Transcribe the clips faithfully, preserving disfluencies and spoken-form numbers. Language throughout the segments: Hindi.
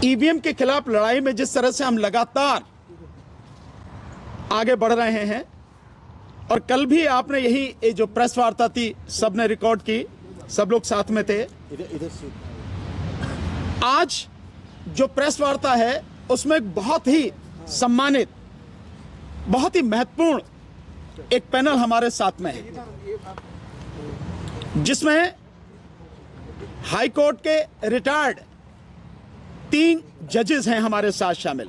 ईवीएम के खिलाफ लड़ाई में जिस तरह से हम लगातार आगे बढ़ रहे हैं, और कल भी आपने यही ये जो प्रेस वार्ता थी सबने रिकॉर्ड की, सब लोग साथ में थे। आज जो प्रेस वार्ता है उसमें एक बहुत ही सम्मानित, बहुत ही महत्वपूर्ण एक पैनल हमारे साथ में है, जिसमें हाई कोर्ट के रिटायर्ड तीन जजेस हैं हमारे साथ शामिल।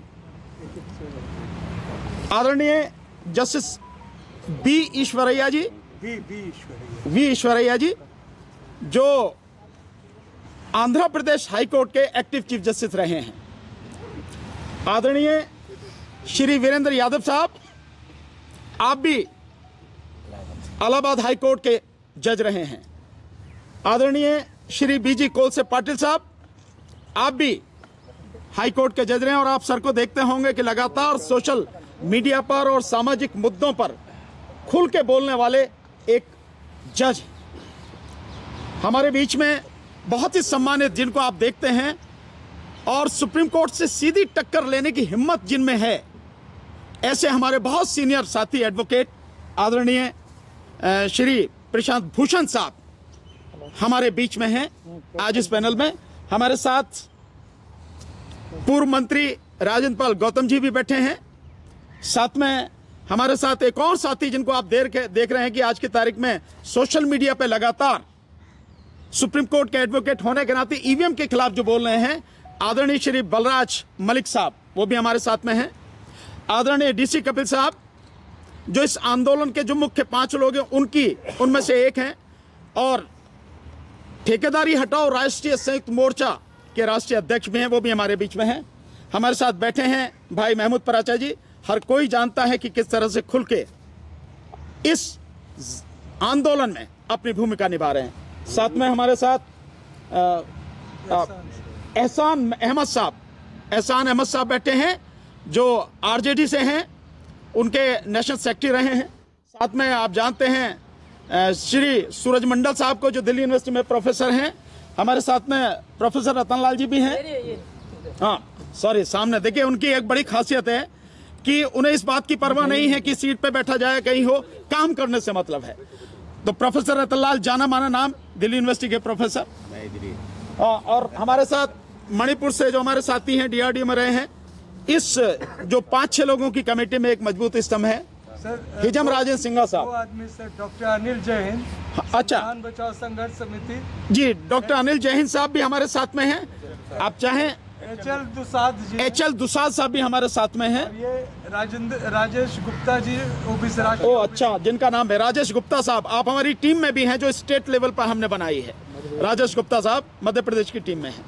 आदरणीय justice B Eswaraiah ji V Eswaraiah ji जो आंध्र प्रदेश हाई कोर्ट के एक्टिव चीफ जस्टिस रहे हैं। आदरणीय श्री वीरेंद्र यादव साहब, आप भी इलाहाबाद हाई कोर्ट के जज रहे हैं। आदरणीय श्री बीजी कोलसे पाटिल साहब, आप भी हाई कोर्ट के जज रहे हैं, और आप सर को देखते होंगे कि लगातार सोशल मीडिया पर और सामाजिक मुद्दों पर खुल के बोलने वाले एक जज हमारे बीच में बहुत ही सम्मानित, जिनको आप देखते हैं और सुप्रीम कोर्ट से सीधी टक्कर लेने की हिम्मत जिनमें है, ऐसे हमारे बहुत सीनियर साथी एडवोकेट आदरणीय श्री प्रशांत भूषण साहब हमारे बीच में हैं। आज इस पैनल में हमारे साथ पूर्व मंत्री राजेंद्र पाल गौतम जी भी बैठे हैं। साथ में हमारे साथ एक और साथी जिनको आप देर के देख रहे हैं कि आज की तारीख में सोशल मीडिया पे लगातार सुप्रीम कोर्ट के एडवोकेट होने के नाते ईवीएम के खिलाफ जो बोल रहे हैं, आदरणीय श्री बलराज मलिक साहब, वो भी हमारे साथ में हैं। आदरणीय डीसी कपिल साहब, जो इस आंदोलन के जो मुख्य पांच लोग हैं उनकी उनमें से एक हैं, और ठेकेदारी हटाओ राष्ट्रीय संयुक्त मोर्चा के राष्ट्रीय अध्यक्ष भी हैं, वो भी हमारे बीच में हैं। हमारे साथ बैठे हैं भाई महमूद पराचा जी। हर कोई जानता है कि किस तरह से खुल के इस आंदोलन में अपनी भूमिका निभा रहे हैं। साथ में हमारे साथ एहसान अहमद साहब एहसान अहमद साहब बैठे हैं, जो आरजेडी से हैं, उनके नेशनल सेक्रेटरी रहे हैं। साथ में आप जानते हैं श्री सूरज मंडल साहब को, जो दिल्ली यूनिवर्सिटी में प्रोफेसर हैं। हमारे साथ में प्रोफेसर रतनलाल जी भी हैं। हाँ सॉरी, सामने देखिए, उनकी एक बड़ी खासियत है कि उन्हें इस बात की परवाह नहीं है कि सीट पे बैठा जाए कहीं हो, काम करने से मतलब है। तो प्रोफेसर रतनलाल, जाना माना नाम, दिल्ली यूनिवर्सिटी के प्रोफेसर। और हमारे साथ मणिपुर से जो हमारे साथी हैं, डीआरडीओ में रहे हैं। इस जो पांच छह लोगों की कमेटी में एक मजबूत स्तंभ है हिजम राजेंद्र सिंघा साहब। आदमी सर डॉक्टर अनिल जैन, अच्छा, बचाओ संघर्ष समिति जी, डॉक्टर अनिल जैन साहब भी हमारे साथ में हैं। आप चाहें एचएल दुसाद जी, एचएल दुसाद साहब भी हमारे साथ में हैं। ये राजेंद्र राजेश गुप्ता जी, ओबीसी राष्ट्रीय। ओ अच्छा, जिनका नाम है राजेश गुप्ता साहब, आप हमारी टीम में भी हैं, जो स्टेट लेवल पर हमने बनाई है। राजेश गुप्ता साहब मध्य प्रदेश की टीम में है।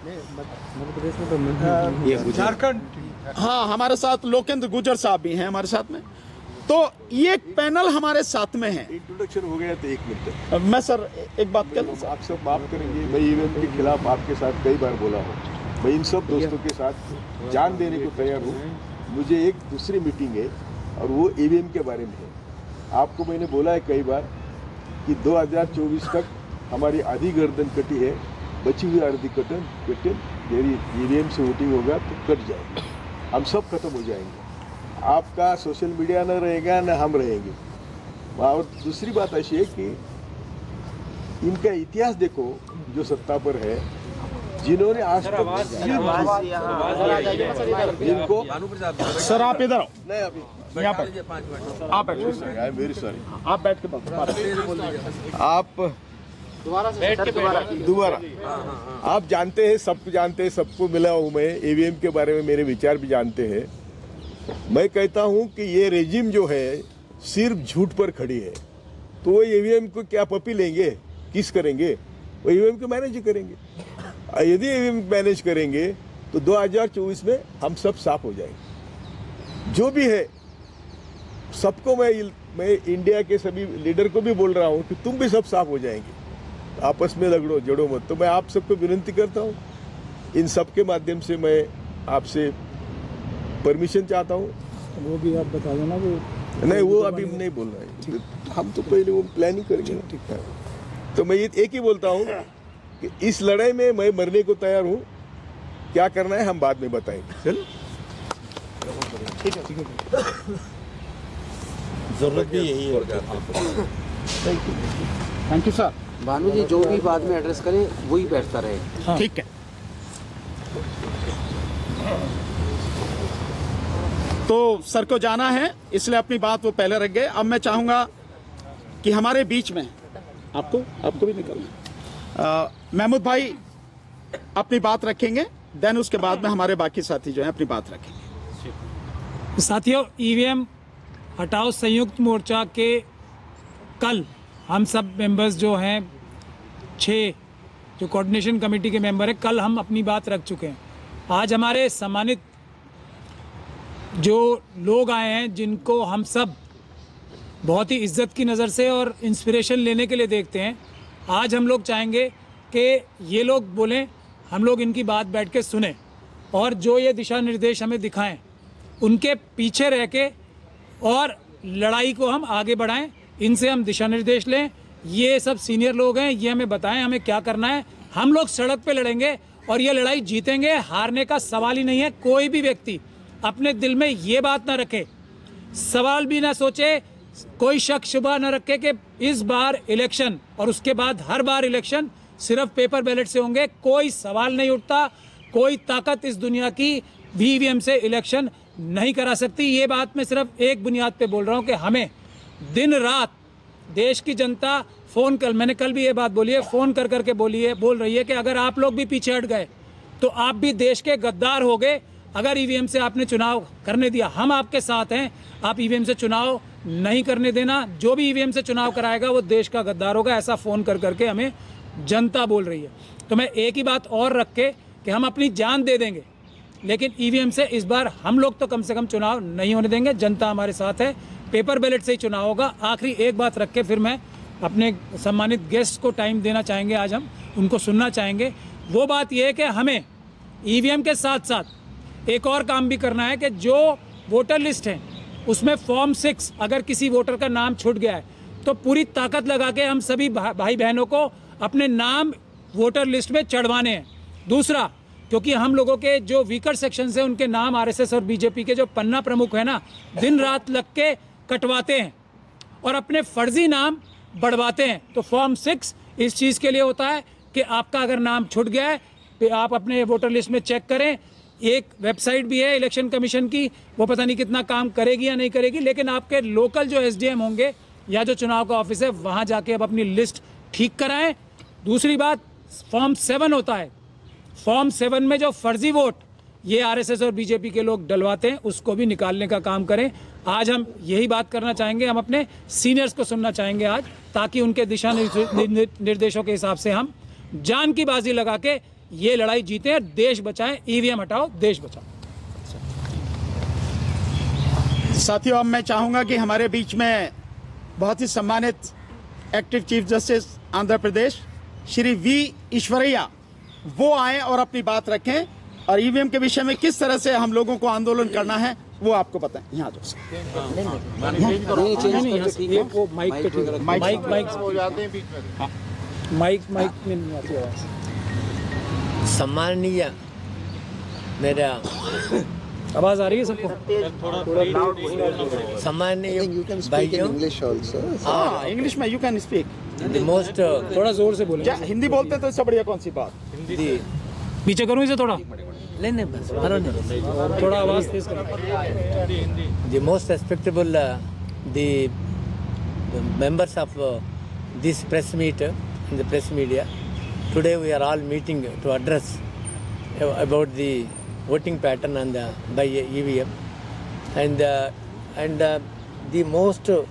झारखंड, हाँ, हमारे साथ लोकेंद्र गुजर साहब भी हैं हमारे साथ में। तो ये पैनल हमारे साथ में है। इंट्रोडक्शन हो गया तो एक मिनट मैं सर एक बात कर लूं। आप सब माफ करेंगे, मैं ईवीएम के खिलाफ आपके साथ कई बार बोला हूँ। मैं इन सब दोस्तों के साथ जान देने को तैयार हूँ। मुझे एक दूसरी मीटिंग है और वो ईवीएम के बारे में है। आपको मैंने बोला है कई बार कि दो हज़ार चौबीस तक हमारी आधी गर्दन कटी है, बची हुई आधी कटन कटन मेरी ईवीएम से वोटिंग होगा तो कट जाएगा, हम सब खत्म हो जाएंगे। आपका सोशल मीडिया न रहेगा न हम रहेंगे। और दूसरी बात ऐसी है कि इनका इतिहास देखो, जो सत्ता पर है, जिन्होंने आज तक इनको सर आप इधर आओ, नहीं अभी यहाँ पर आप बैठ मेरी सॉरी आप बैठ के बात आप दोबारा आप जानते हैं, सब जानते हैं, सबको मिला हूँ मैं। ईवीएम के बारे में मेरे विचार भी जानते हैं। मैं कहता हूँ कि ये रेजिम जो है सिर्फ झूठ पर खड़ी है। तो वो ईवीएम को क्या पपी लेंगे, किस करेंगे? वो ईवीएम को मैनेज करेंगे। यदि ईवीएम मैनेज करेंगे तो दो हज़ार चौबीस में हम सब साफ हो जाएंगे। जो भी है सबको मैं मैं इंडिया के सभी लीडर को भी बोल रहा हूँ कि तुम भी सब साफ हो जाएंगे, आपस में लगड़ो जड़ो मत। तो मैं आप सबको विनती करता हूँ, इन सब के माध्यम से मैं आपसे परमिशन चाहता हूँ। वो भी आप बता देना। वो नहीं, वो अभी नहीं बोल रहा है, हम तो पहले वो प्लानिंग करेंगे ना। ठीक है, तो मैं ये एक ही बोलता हूँ कि इस लड़ाई में मैं मरने को तैयार हूँ। क्या करना है हम बाद में बताएंगे। चलो जरूरत भी यही है। Thank you sir. Bhanu ji जो भी बाद में एड्रेस करें वही बैठता रहे। ठीक है। तो सर को जाना है इसलिए अपनी बात वो पहले रख गए। अब मैं चाहूंगा कि हमारे बीच में आपको आपको भी निकलना, महमूद भाई अपनी बात रखेंगे, देन उसके बाद में हमारे बाकी साथी जो हैं अपनी बात रखेंगे। साथियों, ईवीएम हटाओ संयुक्त मोर्चा के कल हम सब मेंबर्स जो हैं, छः जो कोऑर्डिनेशन कमेटी के मेंबर हैं, कल हम अपनी बात रख चुके हैं। आज हमारे सम्मानित जो लोग आए हैं जिनको हम सब बहुत ही इज्जत की नज़र से और इंस्पिरेशन लेने के लिए देखते हैं, आज हम लोग चाहेंगे कि ये लोग बोलें, हम लोग इनकी बात बैठ के सुने और जो ये दिशा निर्देश हमें दिखाएं उनके पीछे रह के और लड़ाई को हम आगे बढ़ाएं, इनसे हम दिशा निर्देश लें। ये सब सीनियर लोग हैं, ये हमें बताएं हमें क्या करना है। हम लोग सड़क पे लड़ेंगे और ये लड़ाई जीतेंगे, हारने का सवाल ही नहीं है। कोई भी व्यक्ति अपने दिल में ये बात ना रखे, सवाल भी ना सोचे, कोई शक शुबा न रखे कि इस बार इलेक्शन और उसके बाद हर बार इलेक्शन सिर्फ पेपर बैलेट से होंगे। कोई सवाल नहीं उठता, कोई ताकत इस दुनिया की ईवीएम से इलेक्शन नहीं करा सकती। ये बात मैं सिर्फ एक बुनियाद पे बोल रहा हूँ कि हमें दिन रात देश की जनता फ़ोन कर, मैंने कल भी ये बात बोली है, फ़ोन कर करके बोली है बोल रही है कि अगर आप लोग भी पीछे हट गए तो आप भी देश के गद्दार हो गए। अगर ईवीएम से आपने चुनाव करने दिया, हम आपके साथ हैं, आप ईवीएम से चुनाव नहीं करने देना। जो भी ईवीएम से चुनाव कराएगा वो देश का गद्दार होगा, ऐसा फ़ोन कर करके हमें जनता बोल रही है। तो मैं एक ही बात और रख के कि हम अपनी जान दे देंगे, लेकिन ईवीएम से इस बार हम लोग तो कम से कम चुनाव नहीं होने देंगे। जनता हमारे साथ है, पेपर बैलेट से ही चुनाव होगा। आखिरी एक बात रख के फिर मैं अपने सम्मानित गेस्ट को टाइम देना चाहेंगे, आज हम उनको सुनना चाहेंगे। वो बात यह है कि हमें ईवीएम के साथ साथ एक और काम भी करना है कि जो वोटर लिस्ट है उसमें फॉर्म सिक्स अगर किसी वोटर का नाम छूट गया है तो पूरी ताकत लगा के हम सभी भाई बहनों को अपने नाम वोटर लिस्ट में चढ़वाने हैं। दूसरा, क्योंकि हम लोगों के जो वीकर सेक्शंस हैं उनके नाम आरएसएस और बीजेपी के जो पन्ना प्रमुख है ना, दिन रात लग के कटवाते हैं और अपने फर्जी नाम बढ़वाते हैं। तो फॉर्म सिक्स इस चीज़ के लिए होता है कि आपका अगर नाम छूट गया है तो आप अपने वोटर लिस्ट में चेक करें। एक वेबसाइट भी है इलेक्शन कमीशन की, वो पता नहीं कितना काम करेगी या नहीं करेगी, लेकिन आपके लोकल जो एसडीएम होंगे या जो चुनाव का ऑफिस है वहाँ जाके अब अपनी लिस्ट ठीक कराएं। दूसरी बात, फॉर्म सेवन होता है, फॉर्म सेवन में जो फर्जी वोट ये आरएसएस और बीजेपी के लोग डलवाते हैं उसको भी निकालने का काम करें। आज हम यही बात करना चाहेंगे, हम अपने सीनियर्स को सुनना चाहेंगे आज, ताकि उनके दिशा निर्देशों के हिसाब से हम जान की बाजी लगा के ये लड़ाई जीते हैं। देश बचाएं, ईवीएम हटाओ, देश बचाओ। साथियों, अब मैं चाहूंगा कि हमारे बीच में बहुत ही सम्मानित active chief justice Andhra Pradesh Shri V Eswaraiah वो आए और अपनी बात रखें और ईवीएम के विषय में किस तरह से हम लोगों को आंदोलन करना है वो आपको बताएं। यहाँ जो माइक माइक माइक में नहीं आती आवाज़। सम्माननीय, मेरा आवाज़ आ रही है सबको? सम्माननीय भाइयों, हाँ इंग्लिश में you can speak. The most, थोड़ा जोर से बोले। हिंदी बोलते तो इससे बढ़िया कौन सी बात। पीछे करूँ इसे थोड़ा, लेने बस थोड़ा आवाज़ तेज करो। The most respectable uh, the, the members of uh, this press meet uh, in the press media. Today we are all meeting to address uh, about the voting pattern and uh, by E V M, and uh, and uh, the most uh,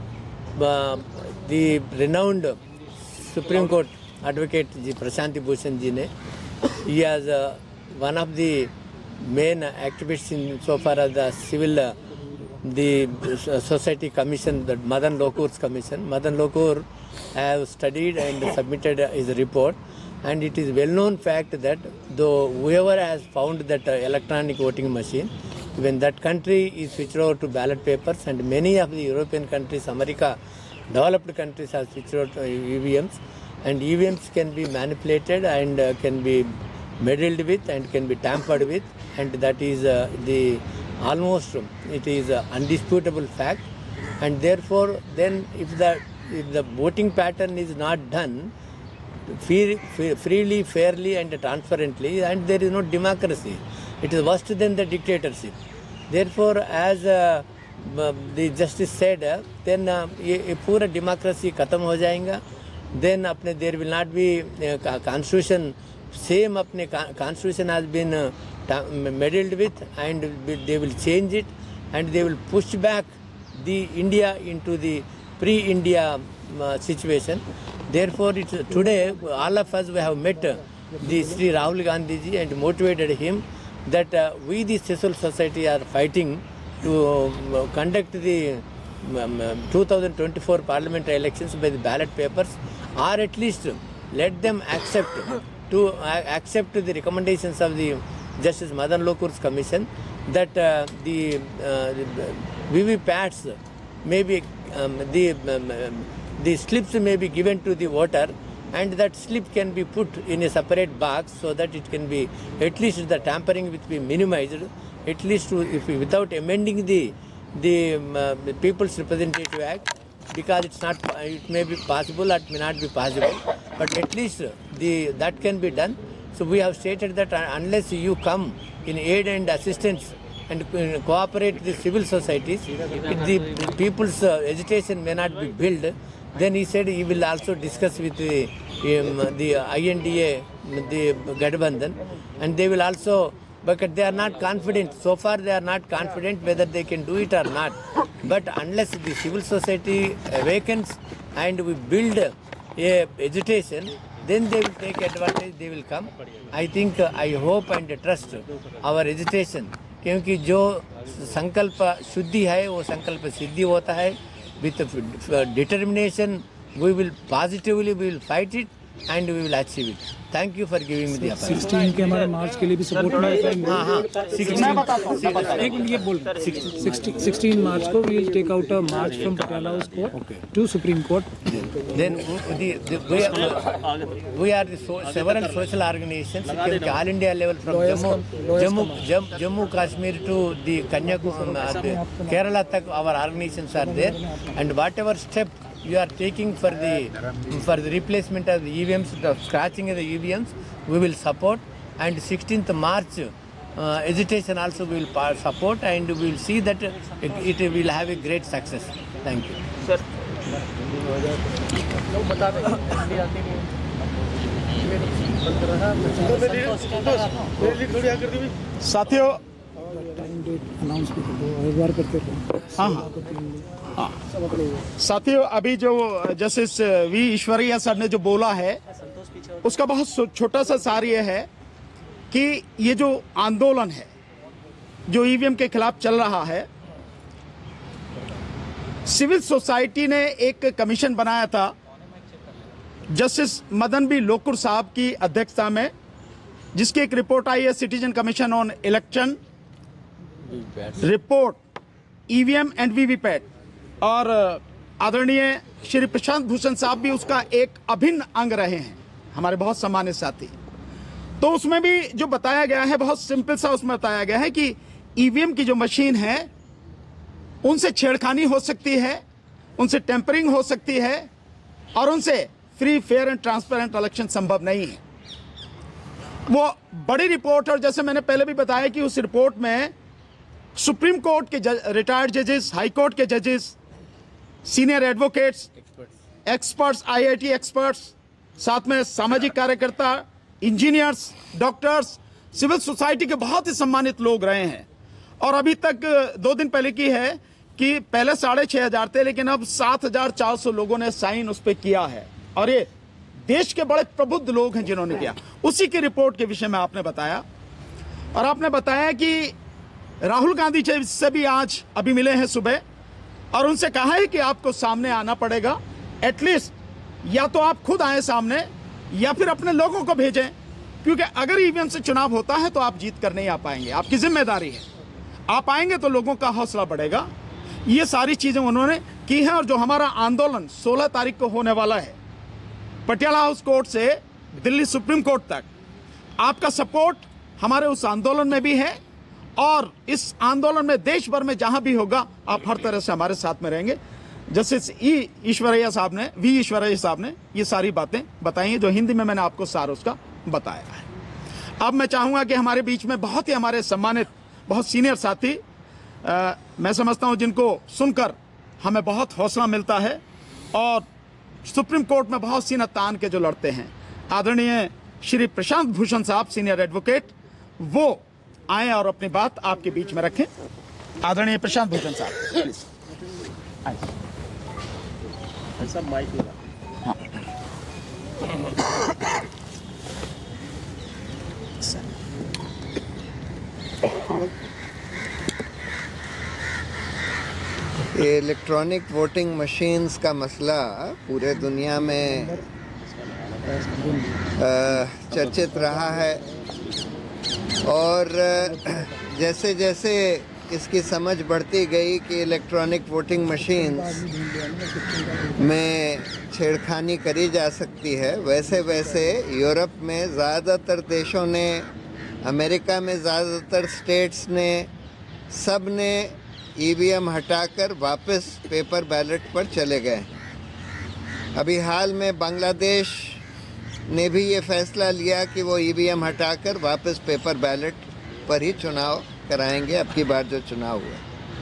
the renowned Supreme Court advocate Ji Prashanti Bhushan ji ne, he has uh, one of the main activists in so far as the civil uh, the society commission, the Madan Lokur's commission. Madan Lokur have studied and submitted his report, and it is well known fact that though whoever has found that uh, electronic voting machine, when that country is switched over to ballot papers, and many of the European countries, America, developed countries have switched over to E V Ms, and E V Ms can be manipulated and uh, can be meddled with and can be tampered with, and that is uh, the almost it is uh, undisputable fact. And therefore, then if the if the voting pattern is not done free, freely, fairly, and transparently, and there is no democracy. It is worse than the dictatorship. Therefore, as uh, the justice said, uh, then uh, ये पूरा democracy खत्म हो जाएगा. Then अपने there will not be uh, constitution. Same अपने constitution has been uh, meddled with, and they will change it, and they will push back the India into the pre-India uh, situation. Therefore, it's, today all of us we have met uh, the Sri Rahul Gandhi ji and motivated him that uh, we the civil society are fighting to uh, conduct the um, two thousand twenty-four parliamentary elections by the ballot papers, or at least let them accept to uh, accept the recommendations of the Justice Madan Lokur's commission that uh, the, uh, the V V Pats may be um, the um, the slips may be given to the voter, and that slip can be put in a separate box so that it can be, at least the tampering will be minimized, at least to, if we, without amending the the, um, uh, the People's Representative Act, because it's not, it may be possible, it may not be possible, but at least the that can be done. So we have stated that unless you come in aid and assistance and cooperate with the civil societies, if the people's uh, agitation may not be built, then he said he will also discuss with the, um, the I N D A, the Gadbandhan, and they will also, because they are not confident, so far they are not confident whether they can do it or not. But unless the civil society awakens and we build a agitation, then they will take advantage, they will come. I think, uh, I hope and trust our agitation, क्योंकि जो संकल्प शुद्धि है वो संकल्प सिद्धि होता है. With determination, we will positively we will fight it and we will achieve it. Thank you for giving me the opportunity. Sixteen के हमारे मार्च के लिए भी सपोर्ट में हाँ हाँ एक मिनट ये बोल सिक्सटीन मार्च को we will take out a march from Patiala House Court to Supreme Court. Then the, the, we, are, we are the so, several social organizations at all India level from Jammu, Jammu, Jammu, Jammu Kashmir to the Kanyakumari, uh, the Kerala tak our organizations are there, and whatever step you are taking for the for the replacement of the E V Ms, the scratching of the E V Ms, we will support. And sixteenth March uh, agitation also we will support, and we will see that it, it will have a great success. Thank you. Sir. साथियों, अनाउंस भी कर दो, करते रहो. हाँ हाँ साथियों, अभी जो जस्टिस वी ईश्वरैया सर ने जो बोला है उसका बहुत छोटा सा सार ये है कि ये जो आंदोलन है जो ईवीएम के खिलाफ चल रहा है, सिविल सोसाइटी ने एक कमीशन बनाया था जस्टिस मदन बी लोकुर साहब की अध्यक्षता में, जिसकी एक रिपोर्ट आई है citizen commission on election report EVM and VVPAT, और आदरणीय श्री प्रशांत भूषण साहब भी उसका एक अभिन्न अंग रहे हैं, हमारे बहुत सम्मानित साथी. तो उसमें भी जो बताया गया है बहुत सिंपल सा उसमें बताया गया है कि ईवीएम की जो मशीन है उनसे छेड़खानी हो सकती है, उनसे टेम्परिंग हो सकती है, और उनसे free fair and transparent election संभव नहीं है. वो बड़ी रिपोर्ट, और जैसे मैंने पहले भी बताया कि उस रिपोर्ट में सुप्रीम कोर्ट के रिटायर्ड जजेस, हाई कोर्ट के जजेस, senior advocates, experts, IIT experts, साथ में सामाजिक कार्यकर्ता, इंजीनियर्स, डॉक्टर्स, सिविल सोसाइटी के बहुत ही सम्मानित लोग रहे हैं. और अभी तक दो दिन पहले की है कि पहले साढ़े छः हज़ार थे, लेकिन अब सात हज़ार चार सौ लोगों ने साइन उस पर किया है, और ये देश के बड़े प्रबुद्ध लोग हैं जिन्होंने किया. उसी की रिपोर्ट के विषय में आपने बताया, और आपने बताया कि राहुल गांधी जी से भी आज अभी मिले हैं सुबह, और उनसे कहा है कि आपको सामने आना पड़ेगा. एटलीस्ट या तो आप खुद आए सामने या फिर अपने लोगों को भेजें, क्योंकि अगर ईवीएम से चुनाव होता है तो आप जीत कर नहीं आ पाएंगे. आपकी जिम्मेदारी है, आप आएंगे तो लोगों का हौसला बढ़ेगा. ये सारी चीज़ें उन्होंने की हैं. और जो हमारा आंदोलन सोलह तारीख को होने वाला है पटियाला हाउस कोर्ट से दिल्ली सुप्रीम कोर्ट तक, आपका सपोर्ट हमारे उस आंदोलन में भी है और इस आंदोलन में देश भर में जहां भी होगा आप हर तरह से हमारे साथ में रहेंगे। जस्टिस ई ईश्वरैया साहब ने वी ईश्वरैया साहब ने ये सारी बातें बताई हैं जो हिंदी में मैंने आपको सार उसका बताया है। अब मैं चाहूँगा कि हमारे बीच में बहुत ही हमारे सम्मानित बहुत सीनियर साथी आ, मैं समझता हूँ जिनको सुनकर हमें बहुत हौसला मिलता है और सुप्रीम कोर्ट में बहुत सीना तान के जो लड़ते हैं, आदरणीय श्री प्रशांत भूषण साहब सीनियर एडवोकेट, वो आए और अपनी बात आपके बीच में रखें। आदरणीय प्रशांत भूषण साहब प्लीज आइए। हाँ। ये इलेक्ट्रॉनिक वोटिंग मशीन्स का मसला पूरे दुनिया में चर्चित रहा है और जैसे जैसे इसकी समझ बढ़ती गई कि इलेक्ट्रॉनिक वोटिंग मशीन्स में छेड़खानी करी जा सकती है, वैसे वैसे यूरोप में ज़्यादातर देशों ने, अमेरिका में ज़्यादातर स्टेट्स ने, सब ने ईवीएम हटाकर वापस पेपर बैलेट पर चले गए। अभी हाल में बांग्लादेश ने भी ये फैसला लिया कि वो ईवीएम हटाकर वापस पेपर बैलेट पर ही चुनाव कराएंगे, अब की बार जो चुनाव हुआ।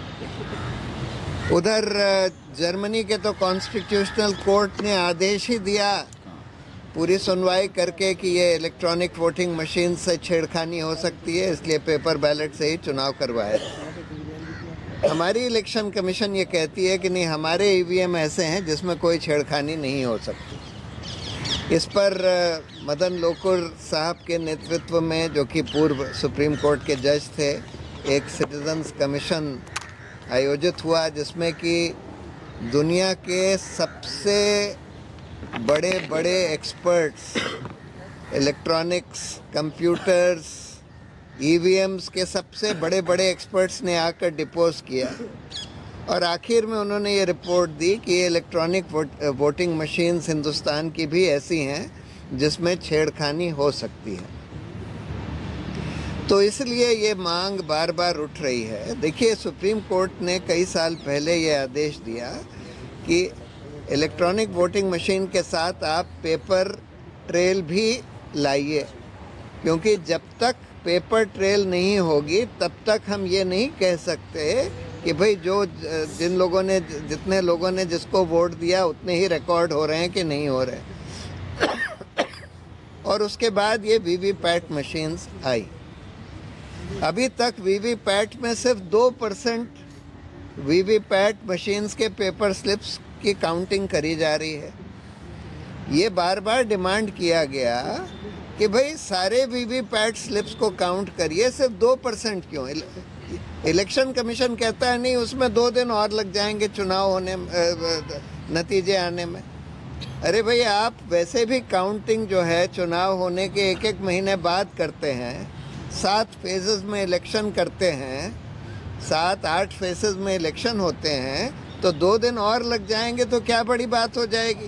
उधर जर्मनी के तो कॉन्स्टिट्यूशनल कोर्ट ने आदेश ही दिया पूरी सुनवाई करके कि ये इलेक्ट्रॉनिक वोटिंग मशीन से छेड़खानी हो सकती है, इसलिए पेपर बैलेट से ही चुनाव करवाए। हमारी इलेक्शन कमीशन ये कहती है कि नहीं, हमारे ईवीएम ऐसे हैं जिसमें कोई छेड़खानी नहीं हो सकती। इस पर मदन लोकुर साहब के नेतृत्व में, जो कि पूर्व सुप्रीम कोर्ट के जज थे, एक सिटीजन्स कमीशन आयोजित हुआ जिसमें कि दुनिया के सबसे बड़े बड़े एक्सपर्ट्स, इलेक्ट्रॉनिक्स, कंप्यूटर्स, ईवीएम्स के सबसे बड़े बड़े एक्सपर्ट्स ने आकर डिपोज किया और आखिर में उन्होंने ये रिपोर्ट दी कि ये electronic vote, voting machines Hindustan की भी ऐसी हैं जिसमें छेड़खानी हो सकती है। तो इसलिए ये मांग बार बार उठ रही है। देखिए, सुप्रीम कोर्ट ने कई साल पहले ये आदेश दिया कि इलेक्ट्रॉनिक वोटिंग मशीन के साथ आप पेपर ट्रेल भी लाइए, क्योंकि जब तक पेपर ट्रेल नहीं होगी तब तक हम ये नहीं कह सकते कि भाई जो जिन लोगों ने जितने लोगों ने जिसको वोट दिया उतने ही रिकॉर्ड हो रहे हैं कि नहीं हो रहे। और उसके बाद ये वीवीपैट मशीन्स आई। अभी तक वीवीपैट में सिर्फ दो परसेंट वीवीपैट मशीन्स के पेपर स्लिप्स की काउंटिंग करी जा रही है। ये बार बार डिमांड किया गया कि भाई सारे वीवीपैट स्लिप्स को काउंट करिए, सिर्फ दो परसेंट क्यों? इलेक्शन कमीशन कहता है नहीं, उसमें दो दिन और लग जाएंगे चुनाव होने, नतीजे आने में। अरे भाई, आप वैसे भी काउंटिंग जो है चुनाव होने के एक एक महीने बाद करते हैं, सात फेजेस में इलेक्शन करते हैं, सात आठ फेजेस में इलेक्शन होते हैं, तो दो दिन और लग जाएंगे तो क्या बड़ी बात हो जाएगी।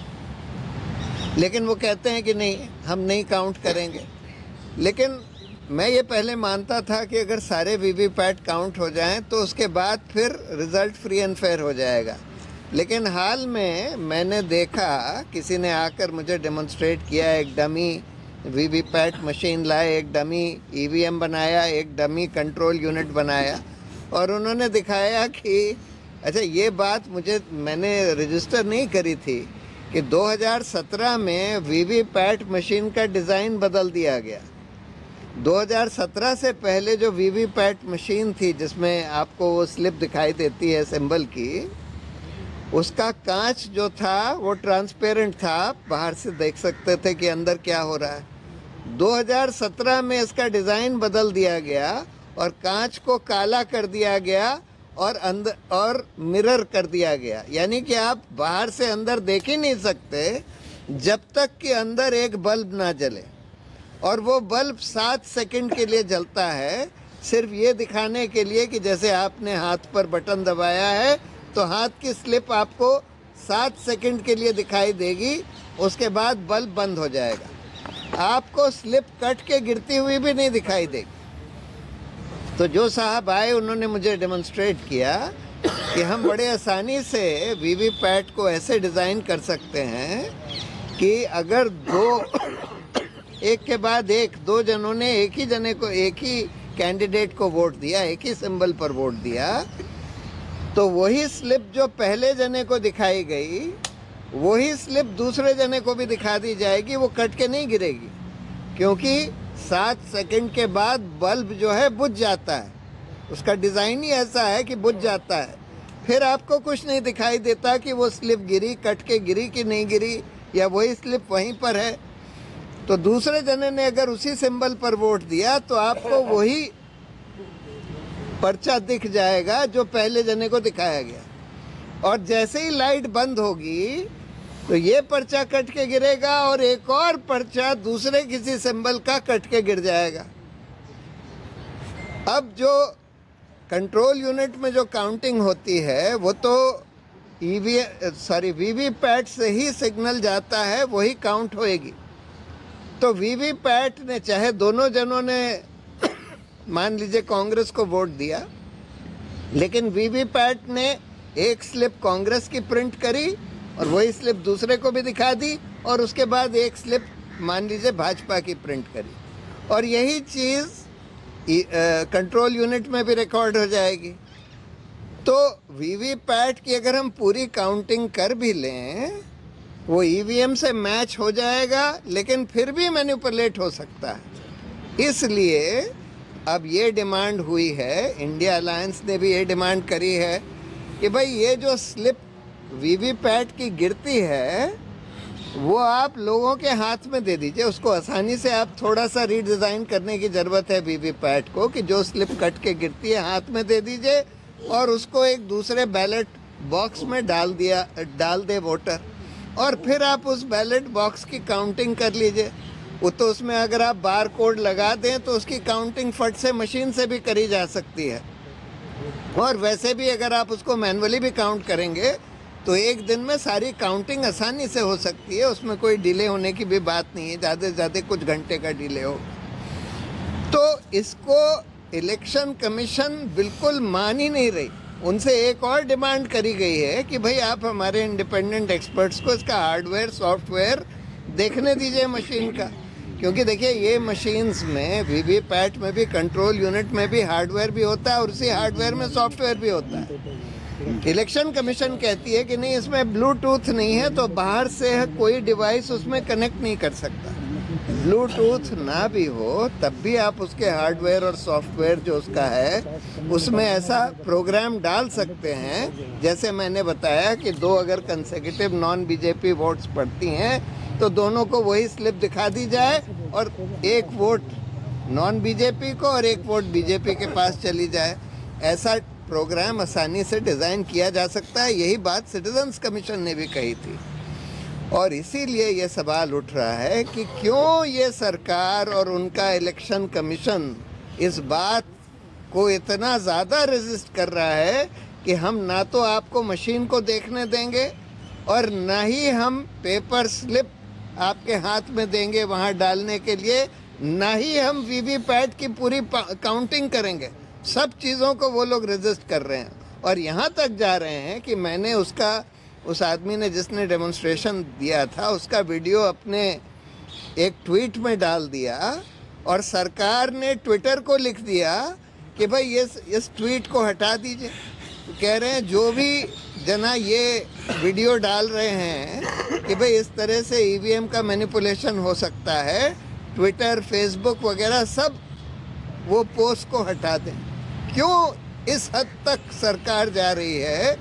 लेकिन वो कहते हैं कि नहीं, हम नहीं काउंट करेंगे। लेकिन मैं ये पहले मानता था कि अगर सारे वीवीपैट काउंट हो जाएं तो उसके बाद फिर रिज़ल्ट फ्री एंड फेयर हो जाएगा। लेकिन हाल में मैंने देखा, किसी ने आकर मुझे डेमोन्स्ट्रेट किया, एक डमी वीवीपैट मशीन लाए, एक डमी ईवीएम बनाया, एक डमी कंट्रोल यूनिट बनाया और उन्होंने दिखाया कि अच्छा, ये बात मुझे मैंने रजिस्टर नहीं करी थी कि दो हज़ार सत्रह में वीवीपैट मशीन का डिज़ाइन बदल दिया गया। दो हज़ार सत्रह से पहले जो वीवीपैट मशीन थी जिसमें आपको वो स्लिप दिखाई देती है सिंबल की, उसका कांच जो था वो ट्रांसपेरेंट था, बाहर से देख सकते थे कि अंदर क्या हो रहा है। दो हज़ार सत्रह में इसका डिज़ाइन बदल दिया गया और कांच को काला कर दिया गया और अंदर और मिरर कर दिया गया, यानी कि आप बाहर से अंदर देख ही नहीं सकते जब तक कि अंदर एक बल्ब ना जले। और वो बल्ब सात सेकंड के लिए जलता है, सिर्फ ये दिखाने के लिए कि जैसे आपने हाथ पर बटन दबाया है तो हाथ की स्लिप आपको सात सेकंड के लिए दिखाई देगी, उसके बाद बल्ब बंद हो जाएगा। आपको स्लिप कट के गिरती हुई भी नहीं दिखाई देगी। तो जो साहब आए उन्होंने मुझे डेमोन्स्ट्रेट किया कि हम बड़े आसानी से वीवीपैट को ऐसे डिज़ाइन कर सकते हैं कि अगर दो एक के बाद एक दो जनों ने एक ही जने को एक ही कैंडिडेट को वोट दिया, एक ही सिंबल पर वोट दिया, तो वही स्लिप जो पहले जने को दिखाई गई वही स्लिप दूसरे जने को भी दिखा दी जाएगी। वो कट के नहीं गिरेगी, क्योंकि सात सेकंड के बाद बल्ब जो है बुझ जाता है। उसका डिज़ाइन ही ऐसा है कि बुझ जाता है, फिर आपको कुछ नहीं दिखाई देता कि वो स्लिप गिरी, कट के गिरी कि नहीं गिरी, या वही स्लिप वहीं पर है। तो दूसरे जने ने अगर उसी सिंबल पर वोट दिया तो आपको वही पर्चा दिख जाएगा जो पहले जने को दिखाया गया, और जैसे ही लाइट बंद होगी तो ये पर्चा कट के गिरेगा और एक और पर्चा दूसरे किसी सिंबल का कट के गिर जाएगा। अब जो कंट्रोल यूनिट में जो काउंटिंग होती है वो तो ईवी सॉरी वीवीपैट से ही सिग्नल जाता है, वही काउंट होएगी। तो वीवीपैट ने, चाहे दोनों जनों ने मान लीजिए कांग्रेस को वोट दिया, लेकिन वीवीपैट ने एक स्लिप कांग्रेस की प्रिंट करी और वही स्लिप दूसरे को भी दिखा दी, और उसके बाद एक स्लिप मान लीजिए भाजपा की प्रिंट करी, और यही चीज़ कंट्रोल यूनिट में भी रिकॉर्ड हो जाएगी। तो वीवीपैट की अगर हम पूरी काउंटिंग कर भी लें, वो ईवीएम से मैच हो जाएगा, लेकिन फिर भी मैनिपुलेट हो सकता है। इसलिए अब ये डिमांड हुई है, इंडिया अलायंस ने भी ये डिमांड करी है कि भाई ये जो स्लिप वीवीपैट की गिरती है वो आप लोगों के हाथ में दे दीजिए। उसको आसानी से आप थोड़ा सा रीडिज़ाइन करने की ज़रूरत है वीवीपैट को, कि जो स्लिप कट के गिरती है हाथ में दे दीजिए और उसको एक दूसरे बैलेट बॉक्स में डाल दिया डाल दे वोटर, और फिर आप उस बैलेट बॉक्स की काउंटिंग कर लीजिए। वो तो उसमें अगर आप बार कोड लगा दें तो उसकी काउंटिंग फट से मशीन से भी करी जा सकती है, और वैसे भी अगर आप उसको मैनुअली भी काउंट करेंगे तो एक दिन में सारी काउंटिंग आसानी से हो सकती है। उसमें कोई डिले होने की भी बात नहीं है, ज़्यादा से ज़्यादा कुछ घंटे का डिले हो। तो इसको इलेक्शन कमीशन बिल्कुल मान ही नहीं रही। उनसे एक और डिमांड करी गई है कि भाई आप हमारे इंडिपेंडेंट एक्सपर्ट्स को इसका हार्डवेयर सॉफ्टवेयर देखने दीजिए मशीन का, क्योंकि देखिए ये मशीन्स में वीवीपैट में भी कंट्रोल यूनिट में भी हार्डवेयर भी होता है और उसी हार्डवेयर में सॉफ्टवेयर भी होता है। इलेक्शन कमीशन कहती है कि नहीं, इसमें ब्लूटूथ नहीं है तो बाहर से कोई डिवाइस उसमें कनेक्ट नहीं कर सकता। ब्लूटूथ ना भी हो तब भी आप उसके हार्डवेयर और सॉफ्टवेयर जो उसका है उसमें ऐसा प्रोग्राम डाल सकते हैं, जैसे मैंने बताया कि दो अगर कंसेक्यूटिव नॉन बीजेपी वोट्स पड़ती हैं तो दोनों को वही स्लिप दिखा दी जाए और एक वोट नॉन बीजेपी को और एक वोट बीजेपी के पास चली जाए। ऐसा प्रोग्राम आसानी से डिज़ाइन किया जा सकता है। यही बात सिटीजन्स कमीशन ने भी कही थी, और इसीलिए ये सवाल उठ रहा है कि क्यों ये सरकार और उनका इलेक्शन कमीशन इस बात को इतना ज़्यादा रेजिस्ट कर रहा है कि हम ना तो आपको मशीन को देखने देंगे और ना ही हम पेपर स्लिप आपके हाथ में देंगे वहाँ डालने के लिए, ना ही हम वीवीपैट की पूरी काउंटिंग करेंगे। सब चीज़ों को वो लोग रेजिस्ट कर रहे हैं, और यहाँ तक जा रहे हैं कि मैंने उसका उस आदमी ने जिसने डेमोन्स्ट्रेशन दिया था उसका वीडियो अपने एक ट्वीट में डाल दिया, और सरकार ने ट्विटर को लिख दिया कि भाई इस इस ट्वीट को हटा दीजिए। तो कह रहे हैं जो भी जना ये वीडियो डाल रहे हैं कि भाई इस तरह से ईवीएम का मैनिपुलेशन हो सकता है, ट्विटर फेसबुक वगैरह सब वो पोस्ट को हटा दें। क्यों इस हद तक सरकार जा रही है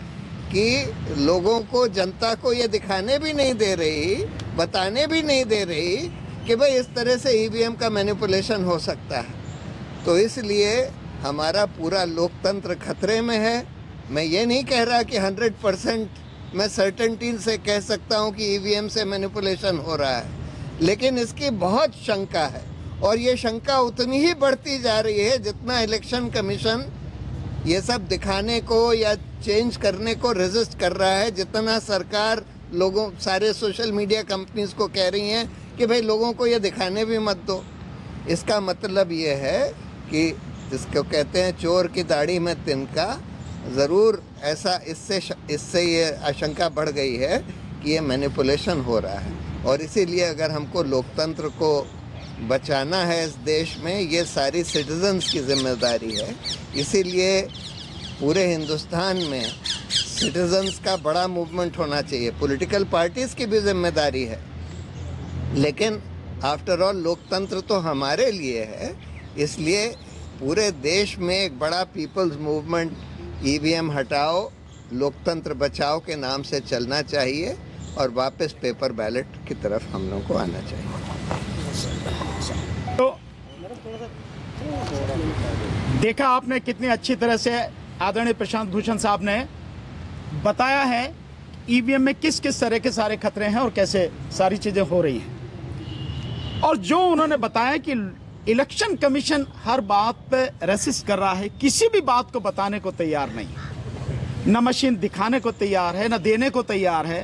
कि लोगों को, जनता को ये दिखाने भी नहीं दे रही, बताने भी नहीं दे रही कि भाई इस तरह से ईवीएम का मैनिपुलेशन हो सकता है। तो इसलिए हमारा पूरा लोकतंत्र खतरे में है। मैं ये नहीं कह रहा कि हंड्रेड परसेंट मैं सर्टेनिटी से कह सकता हूँ कि ईवीएम से मैनिपुलेशन हो रहा है, लेकिन इसकी बहुत शंका है, और ये शंका उतनी ही बढ़ती जा रही है जितना इलेक्शन कमीशन ये सब दिखाने को या चेंज करने को रेजिस्ट कर रहा है, जितना सरकार लोगों सारे सोशल मीडिया कंपनीज को कह रही हैं कि भाई लोगों को ये दिखाने भी मत दो। इसका मतलब ये है कि जिसको कहते हैं चोर की दाढ़ी में तिनका, ज़रूर ऐसा इससे इससे ये आशंका बढ़ गई है कि ये मैनिपुलेशन हो रहा है। और इसीलिए अगर हमको लोकतंत्र को बचाना है इस देश में, ये सारी सिटीजन्स की जिम्मेदारी है। इसीलिए पूरे हिंदुस्तान में सिटीजन्स का बड़ा मूवमेंट होना चाहिए। पॉलिटिकल पार्टीज़ की भी जिम्मेदारी है, लेकिन आफ्टर ऑल लोकतंत्र तो हमारे लिए है। इसलिए पूरे देश में एक बड़ा पीपल्स मूवमेंट ईवीएम हटाओ लोकतंत्र बचाओ के नाम से चलना चाहिए और वापस पेपर बैलेट की तरफ हम लोगों को आना चाहिए। तो देखा आपने कितनी अच्छी तरह से आदरणीय प्रशांत भूषण साहब ने बताया है ईवीएम में किस किस तरह के सारे खतरे हैं और कैसे सारी चीजें हो रही हैं। और जो उन्होंने बताया कि इलेक्शन कमीशन हर बात पे रेसिस्ट कर रहा है, किसी भी बात को बताने को तैयार नहीं, न मशीन दिखाने को तैयार है, न देने को तैयार है,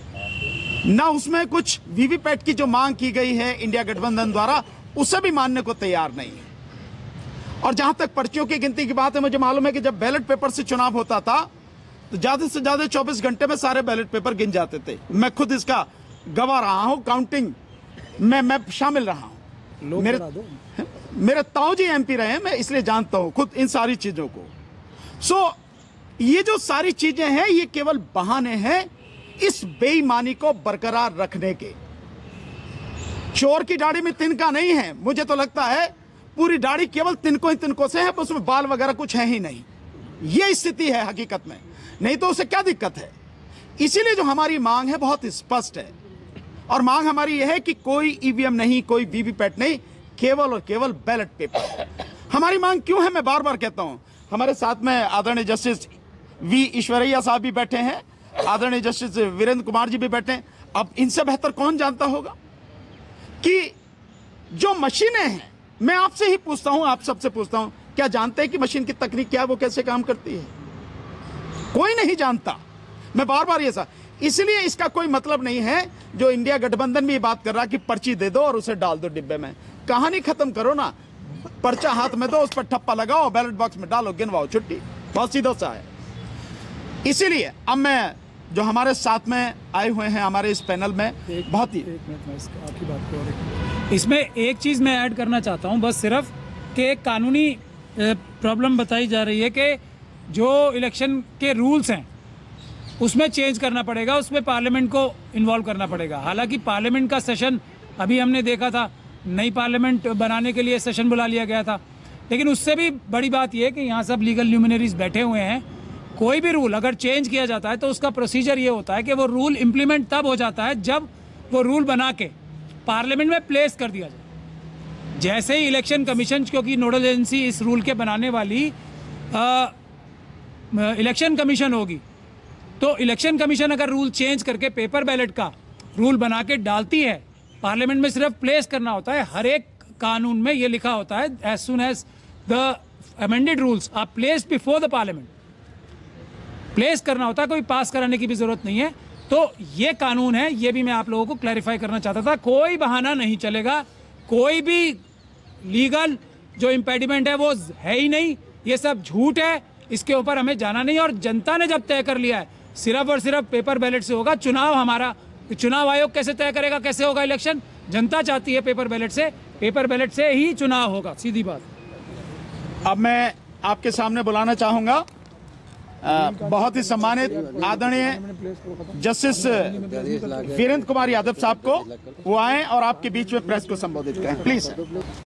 न उसमें कुछ वीवीपैट की जो मांग की गई है इंडिया गठबंधन द्वारा उसे भी मानने को तैयार नहीं है। और जहां तक पर्चियों की गिनती की बात है, मुझे मालूम है कि जब बैलेट पेपर से चुनाव होता था तो ज्यादा से ज्यादा चौबीस घंटे में सारे बैलेट पेपर गिन जाते थे। मैं खुद इसका गवाह रहा हूं, काउंटिंग में मैं शामिल रहा हूं। मेरे मेरे ताऊ जी एमपी रहे हैं, मैं इसलिए जानता हूं खुद इन सारी चीजों को। सो ये जो सारी चीजें हैं ये केवल बहाने हैं इस बेईमानी को बरकरार रखने के। चोर की दाढ़ी में तिनका नहीं है, मुझे तो लगता है पूरी दाढ़ी केवल तिनकों ही तिनकों से है, पर उसमें बाल वगैरह कुछ है ही नहीं। ये स्थिति है हकीकत में, नहीं तो उसे क्या दिक्कत है। इसीलिए जो हमारी मांग है बहुत स्पष्ट है, और मांग हमारी यह है कि कोई ईवीएम नहीं, कोई वीवीपैट नहीं, केवल और केवल बैलेट पेपर। हमारी मांग क्यों है, मैं बार बार कहता हूं। हमारे साथ में आदरणीय जस्टिस वी ईश्वरैया साहब भी बैठे हैं, आदरणीय जस्टिस वीरेंद्र कुमार जी भी बैठे हैं। अब इनसे बेहतर कौन जानता होगा कि जो मशीनें हैं, मैं आपसे ही पूछता हूं, आप सबसे पूछता हूं, क्या जानते हैं कि मशीन की तकनीक क्या है, वो कैसे काम करती है? कोई नहीं जानता। मैं बार बार ये सा इसलिए इसका कोई मतलब नहीं है जो इंडिया गठबंधन भी ये बात कर रहा कि पर्ची दे दो और उसे डाल दो डिब्बे में। कहानी खत्म करो ना, पर्चा हाथ में दो, उस पर ठप्पा लगाओ, बैलेट बॉक्स में डालो, गिनवाओ, छुट्टी। बहुत सीधा सा है। इसीलिए अब मैं जो हमारे साथ में आए हुए हैं हमारे इस पैनल में, बहुत ही एक मिनट में इसका आपकी बात को और इसमें एक चीज़ मैं ऐड करना चाहता हूं, बस सिर्फ कि एक कानूनी प्रॉब्लम बताई जा रही है कि जो इलेक्शन के रूल्स हैं उसमें चेंज करना पड़ेगा, उसमें पार्लियामेंट को इन्वॉल्व करना पड़ेगा। हालांकि पार्लियामेंट का सेशन अभी हमने देखा था, नई पार्लियामेंट बनाने के लिए सेशन बुला लिया गया था, लेकिन उससे भी बड़ी बात यह है कि यहाँ सब लीगल ल्यूमिनरीज बैठे हुए हैं। कोई भी रूल अगर चेंज किया जाता है तो उसका प्रोसीजर ये होता है कि वो रूल इम्प्लीमेंट तब हो जाता है जब वो रूल बना के पार्लियामेंट में प्लेस कर दिया जाए। जैसे ही इलेक्शन कमीशन, क्योंकि नोडल एजेंसी इस रूल के बनाने वाली आ, इलेक्शन कमीशन होगी, तो इलेक्शन कमीशन अगर रूल चेंज करके पेपर बैलेट का रूल बना के डालती है, पार्लियामेंट में सिर्फ प्लेस करना होता है। हर एक कानून में ये लिखा होता है as soon as the amended rules are placed before the parliament, place करना होता है, कोई पास कराने की भी जरूरत नहीं है। तो ये कानून है, ये भी मैं आप लोगों को क्लैरिफाई करना चाहता था। कोई बहाना नहीं चलेगा, कोई भी लीगल जो इम्पेडिमेंट है वो है ही नहीं, ये सब झूठ है, इसके ऊपर हमें जाना नहीं। और जनता ने जब तय कर लिया है सिर्फ और सिर्फ पेपर बैलेट से होगा चुनाव, हमारा चुनाव आयोग कैसे तय करेगा कैसे होगा इलेक्शन? जनता चाहती है पेपर बैलेट से, पेपर बैलेट से ही चुनाव होगा, सीधी बात। अब मैं आपके सामने बुलाना चाहूंगा आ, बहुत ही सम्मानित आदरणीय जस्टिस वीरेंद्र कुमार यादव साहब को, वो आए और आपके बीच में प्रेस को संबोधित करें, प्लीज।